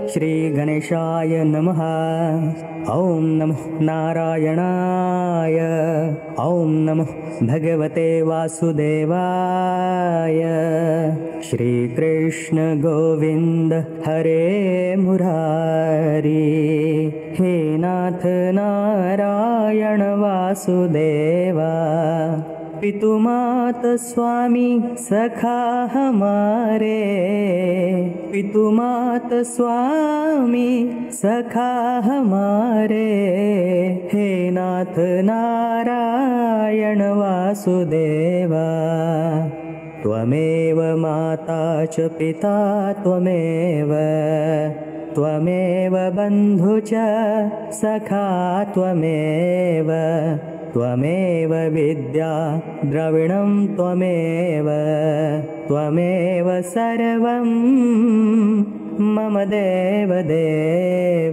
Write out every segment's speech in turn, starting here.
श्रीगणेशाय नमः। ॐ नमो नारायणाय। ॐ नमो भगवते वासुदेवाय। श्रीकृष्ण गोविन्द हरे मुरारी। हे नाथ नारायण वासुदेवा। पितुमात स्वामी सखा हमारे। पितुमात स्वामी सखा हमारे। हे नाथ नारायण वासुदेवा। त्वमेव माता च पिता त्वमेव। त्वमेव बन्धु च सखा त्वमेव। त्वमेव विद्या द्रविणं त्वमेव। त्वमेव सर्वं मम देवदेव।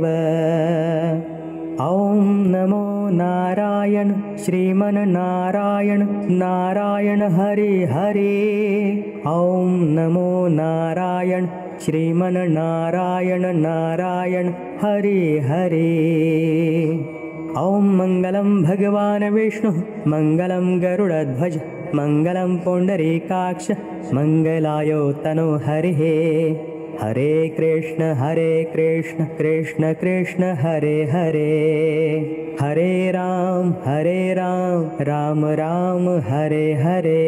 ॐ नमो नारायण श्रीमन्नारायण नारायण हरि हरि। ॐ नमो नारायण श्रीमन्नारायण नारायण हरि हरि। ॐ मङ्गलं भगवान् विष्णु मङ्गलं गरुडध्वज मङ्गलं पुण्डरीकाक्ष मङ्गलायो तनो हरिः। हरे कृष्ण कृष्ण कृष्ण हरे हरे। हरे राम राम राम हरे हरे।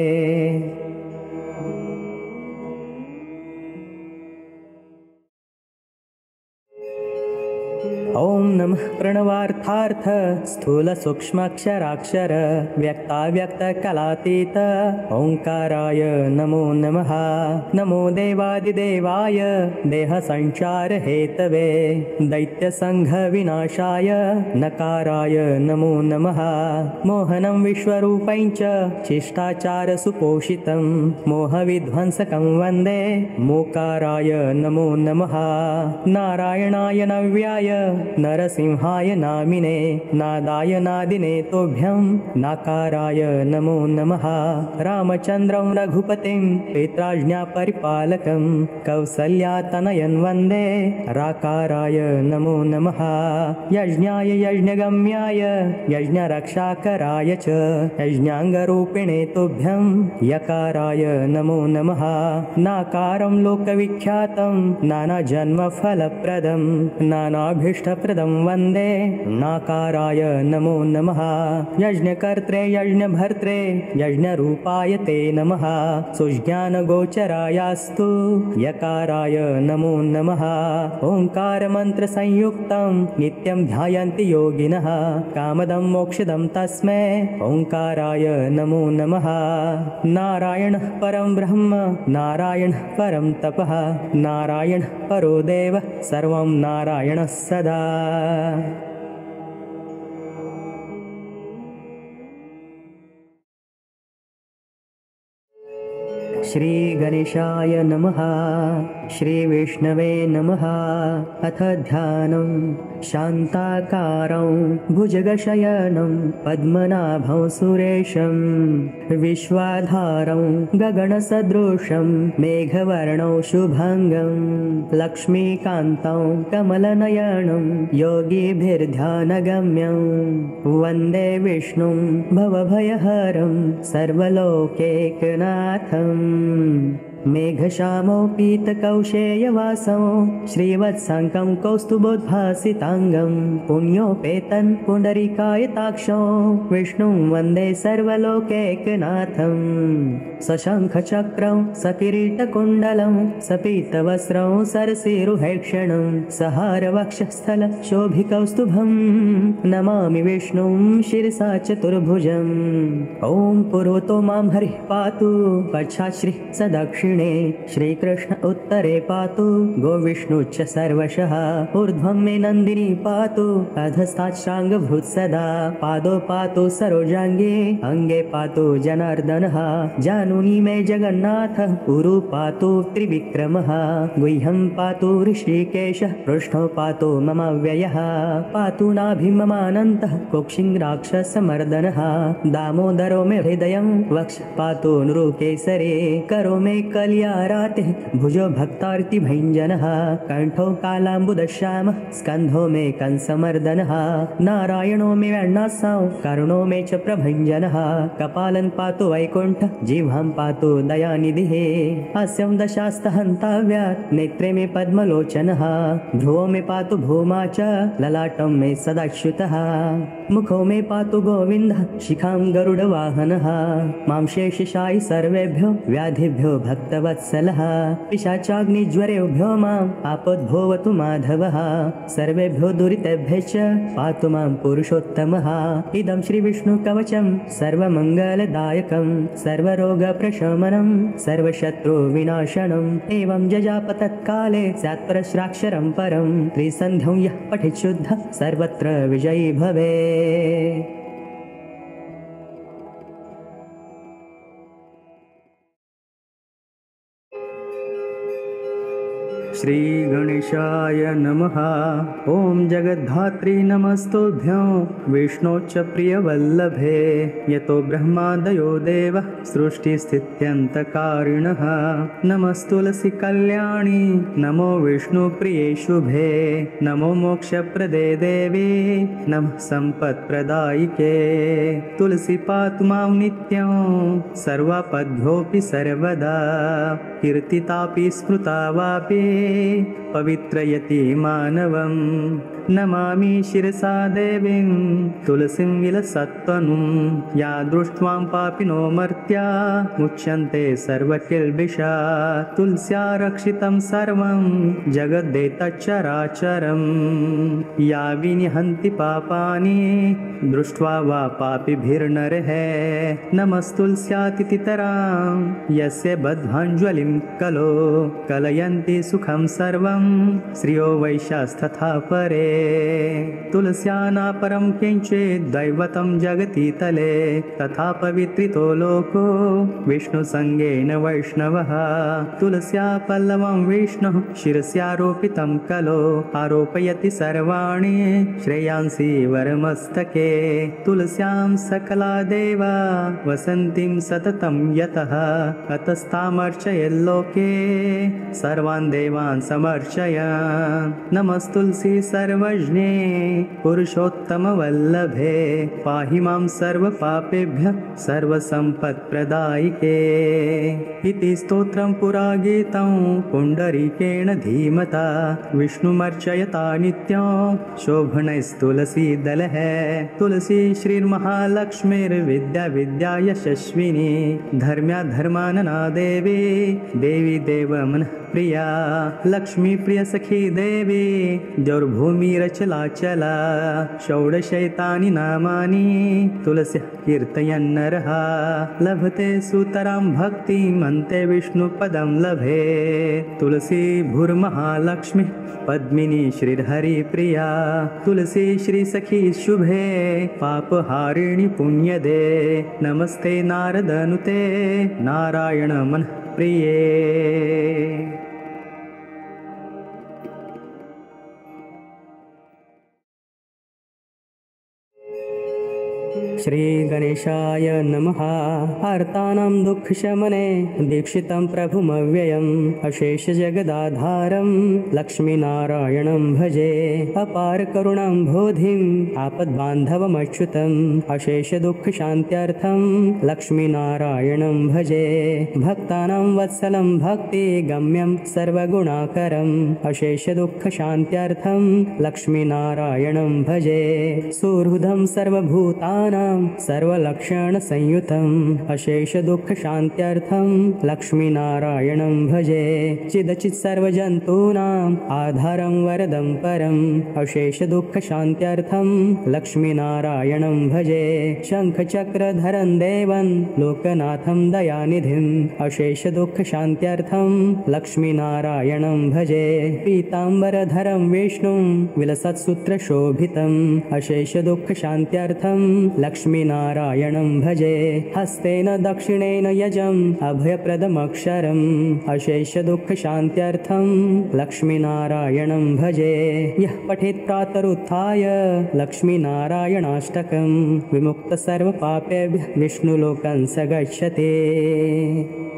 ॐ नमः प्रणवार्थार्थ स्थूल सूक्ष्माक्षराक्षर व्यक्ताव्यक्तकलातीत ओंकाराय नमो नमः। नमो देवादिदेवाय देहसञ्चार हेतवे दैत्यसङ्घविनाशाय नकाराय नमो नमः। मोहनं विश्वरूपञ्च शिष्टाचार सुपोषितं मोहविध्वंसकं वन्दे मोकाराय नमो नमः। नारायणाय नव्याय नरसिंहाय नामिने नादाय नादिने तोभ्यं नाकाराय नमो नमः। रामचन्द्रं रघुपतिं पित्राज्ञापरिपालकं कौसल्यातनयं वन्दे राकाराय नमो नमः। यज्ञाय यज्ञगम्याय यज्ञरक्षाकराय च यज्ञाङ्गरूपिणे तोभ्यं यकाराय नमो नमः। नाकारं लोकविख्यातं नानाजन्मफलप्रदं नानाभीष्टप्रदं वन्दे नाकाराय नमो नमः। यज्ञकर्त्रे यज्ञभर्त्रे यज्ञरूपाय ते नमः। सुज्ञानगोचरायास्तु यकाराय नमो नमः। ओङ्कारमन्त्रसंयुक्तं नित्यं ध्यायन्ति योगिनः कामदं मोक्षदं तस्मै ओङ्काराय नमो नमः। नारायणः परं ब्रह्म नारायणः परं तपः नारायणः परो देवः सर्वं नारायणः सदा। श्रीगणेशाय नमः। श्रीविष्णवे नमः। अथ ध्यानं शान्ताकारं भुजगशयनं पद्मनाभं सुरेशं विश्वाधारं गगनसदृशं मेघवर्णं शुभङ्गं लक्ष्मीकान्तं कमलनयनं योगिभिर्ध्यानगम्यं वन्दे विष्णुं भवभयहरं सर्वलोकैकनाथम्। मेघश्यामोपीतकौशेयवासं श्रीवत्साङ्कं कौस्तुभोद्भासिताङ्गं पुण्योपेतं पुण्डरीकायताक्षं विष्णुं वन्दे सर्वलोकैकनाथं। सशङ्खचक्रं सकिरीटकुण्डलं सपीतवस्त्रं सरसीरुहेक्षणं सहारवक्षस्थलशोभिकौस्तुभं नमामि विष्णुं शिरसा चतुर्भुजम्। ॐ पुरोतो मां हरिः पातु पश्चात् श्रीः सदक्षिणे श्रीकृष्ण उत्तरे पातु गोविष्णुश्च सर्वशः ऊर्ध्वं मे नन्दिनी पातु अधस्ताच्छ्राङ्गभृत् सदा पादो पातु सरोजाङ्गे अङ्गे पातु जनार्दनः जानुनी मे जगन्नाथः पुरु पातु त्रिविक्रमः गुह्यं पातु ऋषिकेशः पृष्ठो पातु मम व्ययः पातु नाभिं ममानन्तः कुक्षिं राक्षसमर्दनः दामोदरो मे हृदयं वक्ष पातु नृकेसरे करो मे कल्यारातिः भुजो भक्तार्तिभञ्जनः कण्ठो कालाम्बुदश्यामः स्कन्धो मे कंसमर्दनः नारायणो मे वर्णासौ करुणो मे च प्रभञ्जनः कपालं पातु वैकुण्ठ जिह्वां पातु दयानिधिः अस्यं दशास्तहन्ताव्यात् नेत्रे मे पद्मलोचनः भ्रुवो मे पातु भूमा च ललाटं मे सदाच्युतः मुखो मे पातु गोविन्दः शिखां गरुडवाहनः मां शेषशायि सर्वेभ्यो व्याधिभ्यो भक्तवत्सलः पिशाचाग्निज्वरेभ्यो माम् आपद्भोवतु माधवः सर्वेभ्यो दुरितेभ्यश्च पातु मां पुरुषोत्तमः इदं श्रीविष्णुकवचं सर्वमङ्गलदायकं सर्वरोगप्रशमनं सर्वशत्रुविनाशनम् एवं जजाप तत्काले स्यात् परस्राक्षरं परं त्रिसन्ध्यं यः पठेत् शुद्धः सर्वत्र विजयी भवेत्। श्री गणेशाय नमः। ओम जगद्धात्री नमस्तुभ्यं विष्णोच्च प्रियवल्लभे यतो ब्रह्मादयो देवः सृष्टिस्थित्यन्तकारिणः नमस्तुलसी कल्याणी नमो विष्णुप्रिये शुभे नमो मोक्षप्रदे देवी नमः सम्पत्प्रदायिके तुलसी पातु मां नित्यं सर्वापद्भ्योऽपि सर्वदा कीर्तितापि स्मृता वापि पवित्रयति मानवं नमामि शिरसा देवीं तुलसीं विलसत्तनुं या दृष्ट्वां पापिनो मर्त्या मुच्यन्ते सर्वकिल्बिषा तुलस्या रक्षितं सर्वं जगद्देतच्चराचरं या विनिहन्ति पापानि दृष्ट्वा वा पापिभिर्नरः नमस्तुलस्यातितरां यस्य बद्ध्वाञ्ज्वलिं कलो कलयन्ति सुखं सर्वं श्रियो वैशास्तथा परे तुलस्या नापरं किञ्चित् दैवतं जगति तले तथा पवित्रितो लोको विष्णुसङ्गेन वैष्णवः तुलस्या पल्लवं विष्णुः शिरस्यारोपितं कलो आरोपयति सर्वाणि श्रेयांसि वरमस्तके तुलस्यां सकला देवा वसन्तीं सततं यतः अतस्तामर्चयल्लोके सर्वान् देवान् समर्चय नमस्तुलसी सर्वज्ञे पुरुषोत्तमवल्लभे पाहि मां सर्वपापेभ्यः सर्वसम्पत्प्रदायिके इति स्तोत्रं पुरा गीतं पुण्डरीकेण धीमता विष्णुमर्चयता नित्यं शोभनैस्तुलसीदलः तुलसी श्रीर्महालक्ष्मीर्विद्या विद्या यशस्विनी धर्म्या धर्मानना देवी देवी देवमनः प्रिया लक्ष्मी प्रिय सखी देवी द्यौर्भूमिरचलाचला षोडशैतानि नामानि तुलस्याः कीर्तयन्नरः लभते सुतरां भक्तिमन्ते विष्णुपदं लभे तुलसी भूर्महालक्ष्मी पद्मिनी श्रीहरिप्रिया तुलसी श्रीसखी शुभे पापहारिणि पुण्यदे नमस्ते नारदनुते नारायण मनः प्रिये। श्री गणेशाय नमः। आर्तानां दुःखशमने दीक्षितं प्रभुमव्ययम् अशेष जगदाधारं लक्ष्मीनारायणं भजे अपार करुणां बोधिम् आपद्बान्धवमच्युतम् अशेष दुःखशान्त्यर्थं लक्ष्मीनारायणं भजे भक्तानां वत्सलं भक्तिगम्यं सर्वगुणाकरम् अशेष दुःखशान्त्यर्थं लक्ष्मीनारायणं भजे सुहृदं सर्वभूतानां सर्वलक्षणसंयुतम् अशेष दुःखशान्त्यर्थं लक्ष्मीनारायणं भजे चिदचित् सर्वजन्तूनाम् आधारं वरदं परम् अशेष दुःखशान्त्यर्थं लक्ष्मीनारायणं भजे शङ्खचक्रधरं देवं लोकनाथं दयानिधिम् अशेष दुःखशान्त्यर्थं लक्ष्मीनारायणं भजे पीताम्बरधरं विष्णुं विलसत्सूत्रशोभितम् अशेष दुःखशान्त्यर्थं लक्ष्मीनारायणं भजे हस्तेन दक्षिणेन यजम् अभयप्रदमक्षरम् अशेष दुःखशान्त्यर्थं लक्ष्मीनारायणं भजे यः पठेत् प्रातरुत्थाय लक्ष्मीनारायणाष्टकं विमुक्त सर्वपापेभ्यः विष्णुलोकं स गच्छति।